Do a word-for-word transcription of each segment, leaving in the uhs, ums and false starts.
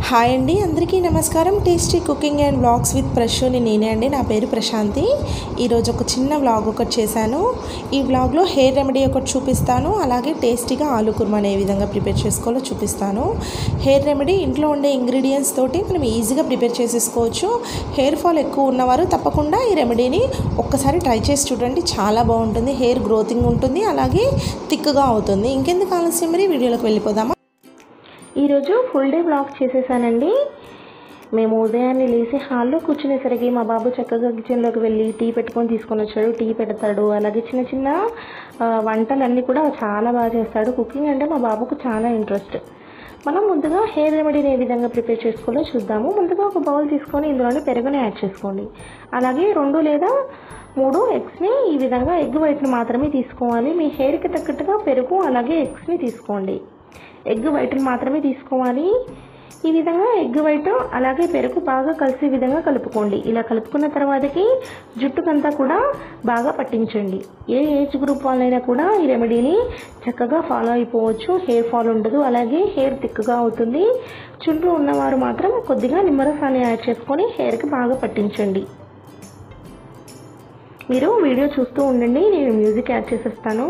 Hi అండి, అందరికీ నమస్కారం. Tasty cooking and vlogs with Prashoni నేనే అండి. నా పేరు ప్రశాంతి. ఈరోజు ఒక చిన్న వ్లాగ్ ఒకటి చేశాను. ఈ వ్లాగ్లో హెయిర్ రెమెడీ ఒకటి చూపిస్తాను, అలాగే టేస్టీగా ఆలు కుర్మాని ఏ విధంగా ప్రిపేర్ చేసుకోవాలో చూపిస్తాను. హెయిర్ రెమెడీ ఇంట్లో ఉండే ఇంగ్రీడియంట్స్ తోటి మనం ఈజీగా ప్రిపేర్ చేసేసుకోవచ్చు. హెయిర్ ఫాల్ ఎక్కువ ఉన్నవారు తప్పకుండా ఈ రెమెడీని ఒక్కసారి ట్రై చేసి చూడండి. చాలా బాగుంటుంది. హెయిర్ గ్రోతింగ్ ఉంటుంది, అలాగే థిక్గా అవుతుంది. ఇంకెందుకు ఆలస్యం, మరి వీడియోలోకి వెళ్ళిపోదామా. ఈరోజు ఫుల్ డే వ్లాగ్ చేసేసానండి. మేము ఉదయాన్నే లేచి హాల్లో కూర్చునేసరికి మా బాబు చక్కగా కిచెన్లోకి వెళ్ళి టీ పెట్టుకొని తీసుకొని వచ్చాడు. టీ పెడతాడు, అలాగే చిన్న చిన్న వంటలన్నీ కూడా చాలా బాగా చేస్తాడు. కుకింగ్ అంటే మా బాబుకు చాలా ఇంట్రెస్ట్. మనం ముందుగా హెయిర్ రెమెడీని ఏ విధంగా ప్రిపేర్ చేసుకోవాలో చూద్దాము. ముందుగా ఒక బౌల్ తీసుకొని ఇందులోనే పెరుగుని యాడ్ చేసుకోండి. అలాగే రెండు లేదా మూడు ఎగ్స్ని ఈ విధంగా ఎగ్ వైట్ని మాత్రమే తీసుకోవాలి. మీ హెయిర్కి తగ్గట్టుగా పెరుగు అలాగే ఎగ్స్ని తీసుకోండి. ఎగ్ వైట్ని మాత్రమే తీసుకోవాలి. ఈ విధంగా ఎగ్ వైట్ అలాగే పెరుగు బాగా కలిసే విధంగా కలుపుకోండి. ఇలా కలుపుకున్న తర్వాతకి జుట్టుకంతా కూడా బాగా పట్టించండి. ఏ ఏజ్ గ్రూప్ వాళ్ళైనా కూడా ఈ రెమెడీని చక్కగా ఫాలో అయిపోవచ్చు. హెయిర్ ఫాల్ ఉండదు, అలాగే హెయిర్ థిక్గా అవుతుంది. చుండ్రు ఉన్నవారు మాత్రం కొద్దిగా నిమ్మరసాన్ని యాడ్ చేసుకొని హెయిర్కి బాగా పట్టించండి. మీరు వీడియో చూస్తూ ఉండండి, నేను మ్యూజిక్ యాడ్ చేసేస్తాను.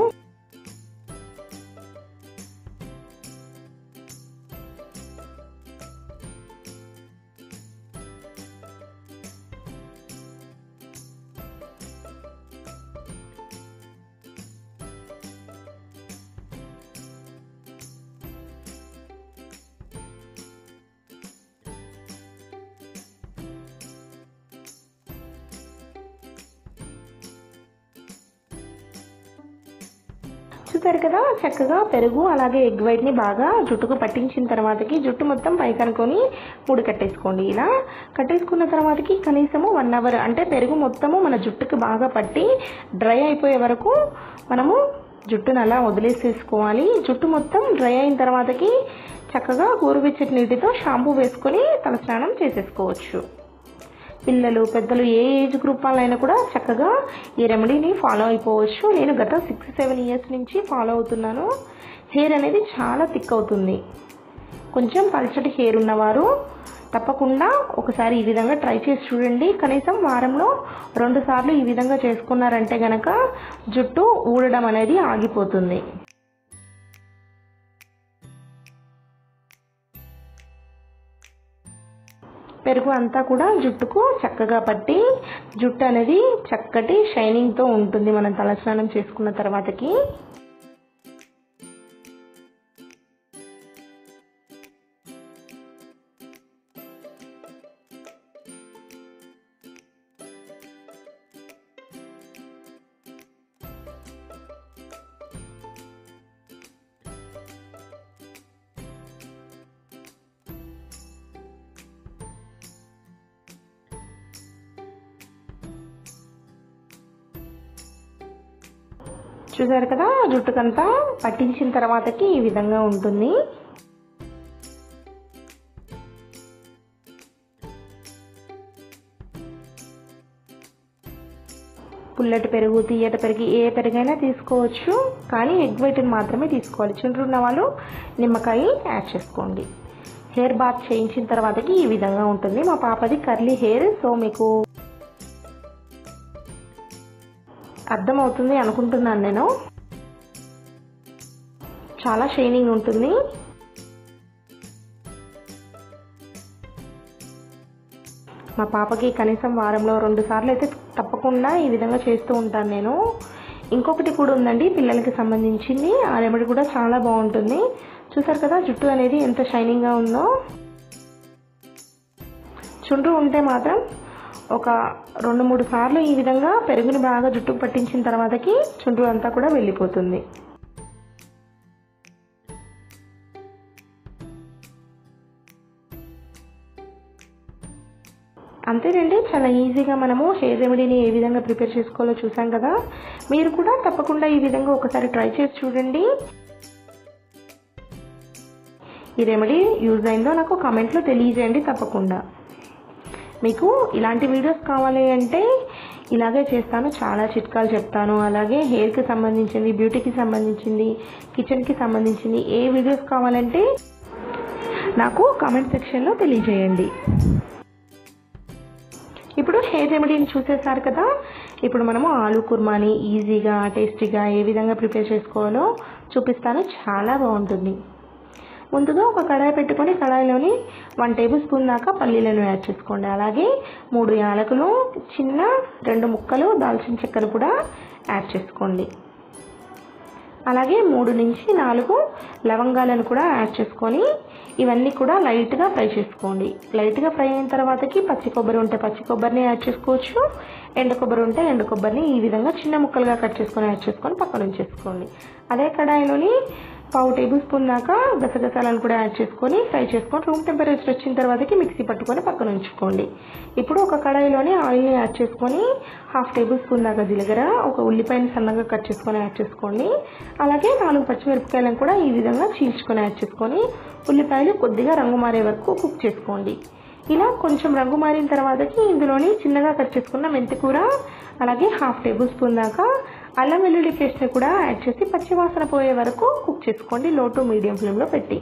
చూసారు కదా, చక్కగా పెరుగు అలాగే ఎగ్ వైట్ని బాగా జుట్టుకు పట్టించిన తర్వాతకి జుట్టు మొత్తం పైకి అనుకొని ముడి కట్టేసుకోండి. ఇలా కట్టేసుకున్న తర్వాతకి కనీసము వన్ అవర్ అంటే పెరుగు మొత్తము మన జుట్టుకు బాగా పట్టి డ్రై అయిపోయే వరకు మనము జుట్టును అలా వదిలేసేసుకోవాలి. జుట్టు మొత్తం డ్రై అయిన తర్వాతకి చక్కగా గోరువెచ్చటి నీటితో షాంపూ వేసుకొని తలస్నానం చేసేసుకోవచ్చు. పిల్లలు పెద్దలు ఏ ఏజ్ గ్రూప్ వాళ్ళైనా కూడా చక్కగా ఈ రెమెడీని ఫాలో అయిపోవచ్చు. నేను గత సిక్స్ సెవెన్ ఇయర్స్ నుంచి ఫాలో అవుతున్నాను. హెయిర్ అనేది చాలా థిక్ అవుతుంది. కొంచెం పల్చటి హెయిర్ ఉన్నవారు తప్పకుండా ఒకసారి ఈ విధంగా ట్రై చేసి చూడండి. కనీసం వారంలో రెండు సార్లు ఈ విధంగా చేసుకున్నారంటే గనక జుట్టు ఊడడం అనేది ఆగిపోతుంది. పెరుగు అంతా కూడా జుట్టుకు చక్కగా పట్టి జుట్టు అనేది చక్కటి షైనింగ్తో ఉంటుంది మనం తలస్నానం చేసుకున్న తర్వాతకి. చూసారు కదా, జుట్టుకంతా పట్టించిన తర్వాతకి ఈ విధంగా ఉంటుంది. పుల్లటి పెరుగు, తీయటి పెరుగు, ఏ పెరుగైనా తీసుకోవచ్చు, కానీ ఎగ్ వైట్ని మాత్రమే తీసుకోవాలి. చుండ్రు ఉన్న వాళ్ళు నిమ్మకాయ యాడ్ చేసుకోండి. హెయిర్ బాత్ చేయించిన తర్వాతకి ఈ విధంగా ఉంటుంది. మా పాపది కర్లీ హెయిర్, సో మీకు అర్థమవుతుంది అనుకుంటున్నాను. నేను చాలా షైనింగ్ ఉంటుంది. మా పాపకి కనీసం వారంలో రెండు సార్లు అయితే తప్పకుండా ఈ విధంగా చేస్తూ ఉంటాను నేను. ఇంకొకటి కూడా ఉందండి పిల్లలకి సంబంధించింది. ఆ రెమెడీ కూడా చాలా బాగుంటుంది. చూసారు కదా, జుట్టు అనేది ఎంత షైనింగ్గా ఉందో. చుండ్రు ఉంటే మాత్రం ఒక రెండు మూడు సార్లు ఈ విధంగా పెరుగుని బాగా జుట్టుకు పట్టించిన తర్వాతకి చుండ్రు అంతా కూడా వెళ్ళిపోతుంది. అంతేనండి, చాలా ఈజీగా మనము హెయిర్ రెమెడీని ఏ విధంగా ప్రిపేర్ చేసుకోవాలో చూసాం కదా. మీరు కూడా తప్పకుండా ఈ విధంగా ఒకసారి ట్రై చేసి చూడండి. ఈ రెమెడీ యూజ్ అయిందో నాకు కామెంట్లో తెలియజేయండి తప్పకుండా. మీకు ఇలాంటి వీడియోస్ కావాలి అంటే ఇలాగే చేస్తాను, చాలా చిట్కాలు చెప్తాను. అలాగే హెయిర్కి సంబంధించింది, బ్యూటీకి సంబంధించింది, కిచెన్కి సంబంధించింది ఏ వీడియోస్ కావాలంటే నాకు కామెంట్ సెక్షన్లో తెలియజేయండి. ఇప్పుడు హెయిర్ రెమెడీని చూసేసారు కదా. ఇప్పుడు మనము ఆలూ కుర్మాని ఈజీగా టేస్టీగా ఏ విధంగా ప్రిపేర్ చేసుకోవాలో చూపిస్తాను. చాలా బాగుంటుంది. ముందుగా ఒక కడాయి పెట్టుకొని కడాయిలోని వన్ టేబుల్ స్పూన్ దాకా పల్లీలను యాడ్ చేసుకోండి. అలాగే మూడు యాలకులు, చిన్న రెండు ముక్కలు దాల్చిన చెక్కను కూడా యాడ్ చేసుకోండి. అలాగే మూడు నుంచి నాలుగు లవంగాలను కూడా యాడ్ చేసుకొని ఇవన్నీ కూడా లైట్గా ఫ్రై చేసుకోండి. లైట్గా ఫ్రై అయిన తర్వాతకి పచ్చి కొబ్బరి ఉంటే పచ్చి కొబ్బరిని యాడ్ చేసుకోవచ్చు, ఎండు కొబ్బరి ఉంటే ఎండు కొబ్బరిని ఈ విధంగా చిన్న ముక్కలుగా కట్ చేసుకొని యాడ్ చేసుకొని పక్కన ఉంచేసుకోండి. అదే కడాయిలోని పావు టేబుల్ స్పూన్ దాకా గసగసాలను కూడా యాడ్ చేసుకొని ఫ్రై చేసుకొని రూమ్ టెంపరేచర్ వచ్చిన తర్వాతకి మిక్సీ పట్టుకొని పక్కన ఉంచుకోండి. ఇప్పుడు ఒక కడాయిలోని ఆయిల్ని యాడ్ చేసుకొని హాఫ్ టేబుల్ స్పూన్ దాకా జీలకర్ర, ఒక ఉల్లిపాయని సన్నగా కట్ చేసుకొని యాడ్ చేసుకోండి. అలాగే నాలుగు పచ్చిమిరపకాయలను కూడా ఈ విధంగా చీల్చుకొని యాడ్ చేసుకొని ఉల్లిపాయలు కొద్దిగా రంగు మారే వరకు కుక్ చేసుకోండి. ఇలా కొంచెం రంగు మారిన తర్వాతకి ఇందులోని చిన్నగా కట్ చేసుకున్న మెంతికూర, అలాగే హాఫ్ టేబుల్ స్పూన్ దాకా అల్లం వెల్లుల్లి పేస్ట్ని కూడా యాడ్ చేసి పచ్చివాసన పోయే వరకు కుక్ చేసుకోండి లో టు మీడియం ఫ్లేమ్లో పెట్టి.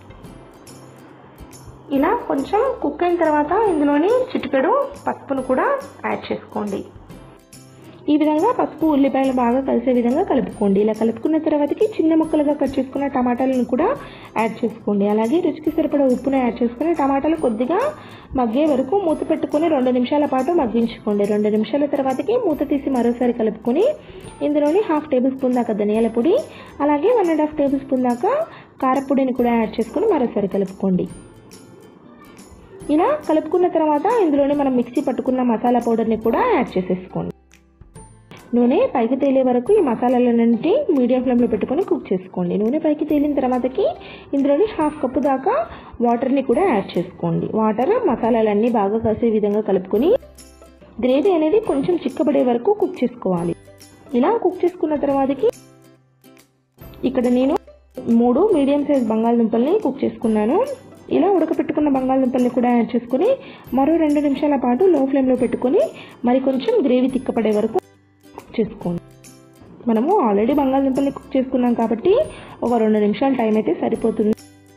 ఇలా కొంచెం కుక్ అయిన తర్వాత ఇందులోని చిటికెడు పసుపును కూడా యాడ్ చేసుకోండి. ఈ విధంగా పసుపు ఉల్లిపాయలు బాగా కలిసే విధంగా కలుపుకోండి. ఇలా కలుపుకున్న తర్వాతకి చిన్న ముక్కలుగా కట్ చేసుకున్న టమాటాలను కూడా యాడ్ చేసుకోండి. అలాగే రుచికి సరిపడా ఉప్పును యాడ్ చేసుకుని టమాటాలు కొద్దిగా మగ్గే వరకు మూత పెట్టుకుని రెండు నిమిషాల పాటు మగ్గించుకోండి. రెండు నిమిషాల తర్వాతకి మూత తీసి మరోసారి కలుపుకొని ఇందులోని హాఫ్ టేబుల్ స్పూన్ దాకా ధనియాల పొడి, అలాగే one and half tablespoon దాకా కారపొడిని కూడా యాడ్ చేసుకుని మరోసారి కలుపుకోండి. ఇలా కలుపుకున్న తర్వాత ఇందులోని మనం మిక్సీ పట్టుకున్న మసాలా పౌడర్ని కూడా యాడ్ చేసేసుకోండి. నూనె పైకి తేలే వరకు ఈ మసాలాలన్నింటి మీడియం ఫ్లేమ్లో పెట్టుకొని కుక్ చేసుకోండి. నూనె పైకి తేలిన తర్వాతకి ఇందులోని హాఫ్ కప్పు దాకా వాటర్ని కూడా యాడ్ చేసుకోండి. వాటర్ మసాలాలన్నీ బాగా కలిసే విధంగా కలుపుకొని గ్రేవీ అనేది కొంచెం చిక్కబడే వరకు కుక్ చేసుకోవాలి. ఇలా కుక్ చేసుకున్న తర్వాతకి ఇక్కడ నేను మూడు మీడియం సైజ్ బంగాళదుంపల్ని కుక్ చేసుకున్నాను. ఇలా ఉడకపెట్టుకున్న బంగాళదుంపల్ని కూడా యాడ్ చేసుకుని మరో రెండు నిమిషాల పాటు లో ఫ్లేమ్లో పెట్టుకొని మరి కొంచెం గ్రేవీ తిక్కపడే వరకు చేసుకోండి. మనము ఆల్రెడీ బంగాళదుంపల్ని కుక్ చేసుకున్నాం కాబట్టి ఒక రెండు నిమిషాల టైం అయితే సరిపోతుంది.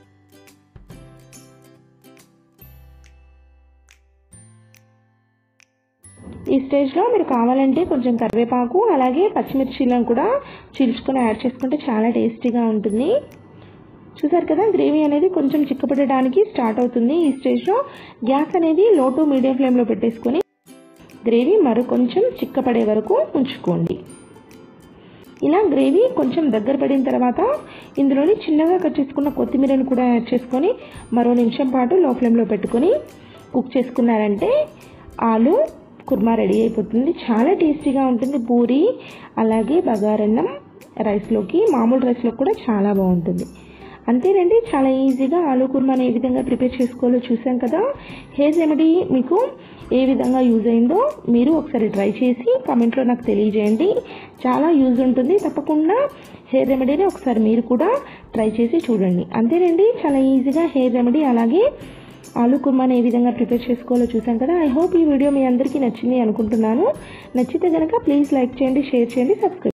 ఈ స్టేజ్లో మీరు కావాలంటే కొంచెం కరివేపాకు అలాగే పచ్చిమిర్చీలను కూడా చీల్చుకొని యాడ్ చేసుకుంటే చాలా టేస్టీగా ఉంటుంది. చూసారు కదా, గ్రేవీ అనేది కొంచెం చిక్కపడడానికి స్టార్ట్ అవుతుంది. ఈ స్టేజ్లో గ్యాస్ అనేది లో టు మీడియం ఫ్లేమ్లో పెట్టేసుకొని గ్రేవీ మరో కొంచెం చిక్కపడే వరకు ఉంచుకోండి. ఇలా గ్రేవీ కొంచెం దగ్గర పడిన తర్వాత ఇందులోని చిన్నగా కట్ చేసుకున్న కొత్తిమీరను కూడా యాడ్ చేసుకొని మరో నిమిషం పాటు లో ఫ్లేమ్లో పెట్టుకొని కుక్ చేసుకున్నారంటే ఆలు కుర్మా రెడీ అయిపోతుంది. చాలా టేస్టీగా ఉంటుంది. పూరి అలాగే బగారన్నం రైస్లోకి, మామూలు రైస్లో కూడా చాలా బాగుంటుంది. అంతేనండి, చాలా ఈజీగా ఆలూ కుర్మాని ఏ విధంగా ప్రిపేర్ చేసుకోవాలో చూసాం కదా. హెయిర్ రెమెడీ మీకు ఏ విధంగా యూజ్ అయిందో మీరు ఒకసారి ట్రై చేసి కామెంట్లో నాకు తెలియజేయండి. చాలా యూజ్ ఉంటుంది. తప్పకుండా హెయిర్ రెమెడీని ఒకసారి మీరు కూడా ట్రై చేసి చూడండి. అంతేనండి, చాలా ఈజీగా హెయిర్ రెమెడీ అలాగే ఆలూ కుర్మాని ఏ విధంగా ప్రిపేర్ చేసుకోవాలో చూసాం కదా. ఐ హోప్ ఈ వీడియో మీ అందరికీ నచ్చింది అనుకుంటున్నాను. నచ్చితే కనుక ప్లీజ్ లైక్ చేయండి, షేర్ చేయండి, సబ్స్క్రైబ్